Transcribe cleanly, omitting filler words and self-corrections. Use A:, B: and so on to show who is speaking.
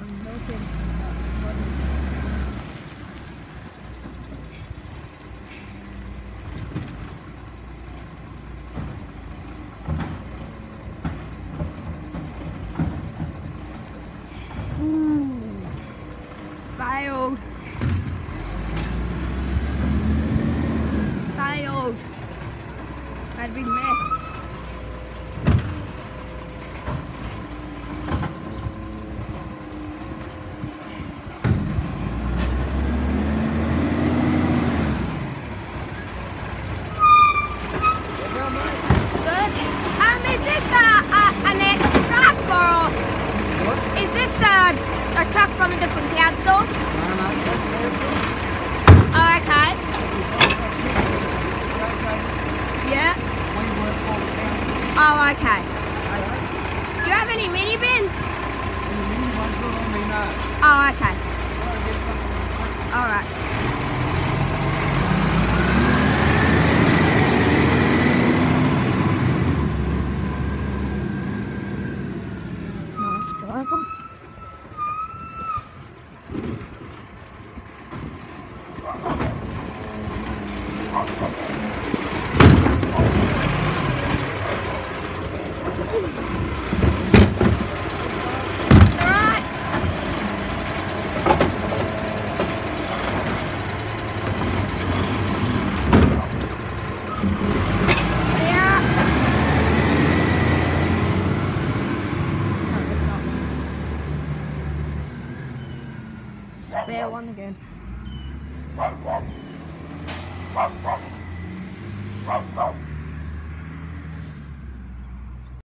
A: Failed. Failed. Had a big mess. Good. Is this an extra truck or is this a truck from a different council? Oh, okay. Yeah. Oh, okay. Do you have any mini bins? Oh, okay. Alright. Nice driver. Spare one again.